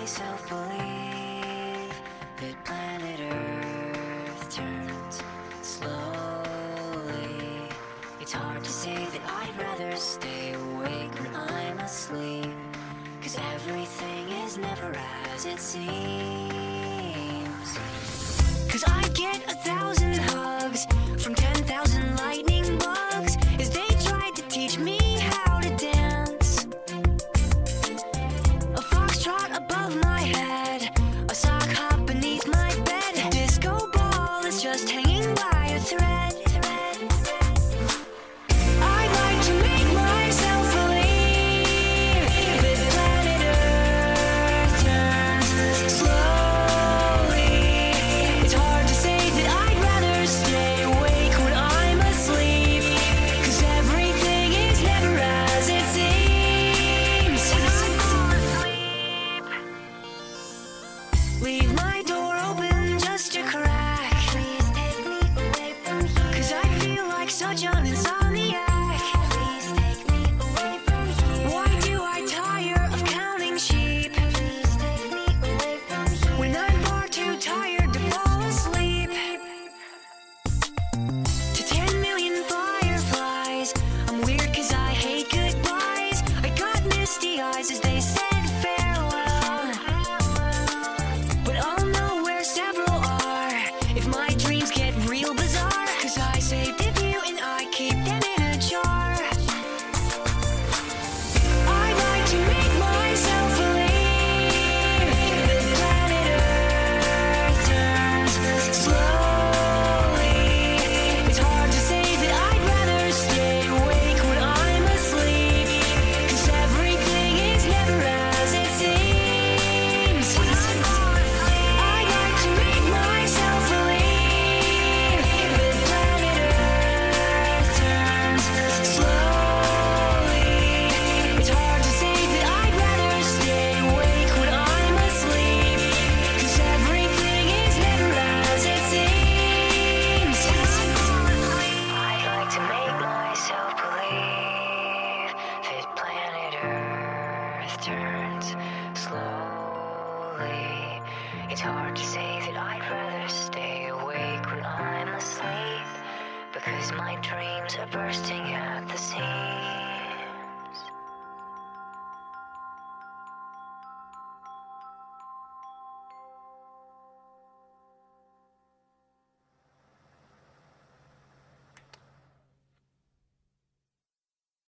myself believe that planet Earth turns slowly. It's hard to say that I'd rather stay awake when I'm asleep, 'cause everything is never as it seems. 'Cause I get 1,000 hugs from 10,000 lightning bugs as they tried to teach me how to dance. A foxtrot above my head, a sock hop beneath my bed. A disco ball is just hanging by a thread. I'd like to make myself believe that planet Earth turns slowly. It's hard to say that I'd rather stay awake when I'm asleep, 'cause everything is never as it seems. Leave my door open just a crack. Please take me away from here, 'cause I feel like such an insomniac. Please take me away from here. Why do I tire of counting sheep? Please take me away from here, when I'm far too tired to fall asleep. To 10 million fireflies, I'm weird 'cause I hate goodbyes. I got misty eyes as they said farewell, but I'll know where several are if my dreams get real bizarre, 'cause I saved a few and I keep them in a jar. I'd like to make myself believe that planet Earth turns slowly. It's hard to say that I'd rather stay awake when I'm asleep, 'cause everything is never as it seems. I'd like to make myself believe that planet Earth turns slowly. It's hard to say that I'd rather stay awake when I'm asleep, 'cause everything is never as it seems. I'd like to make myself believe that planet Earth turns slowly. It's hard to say that I'd rather stay awake when I'm asleep, because my dreams are bursting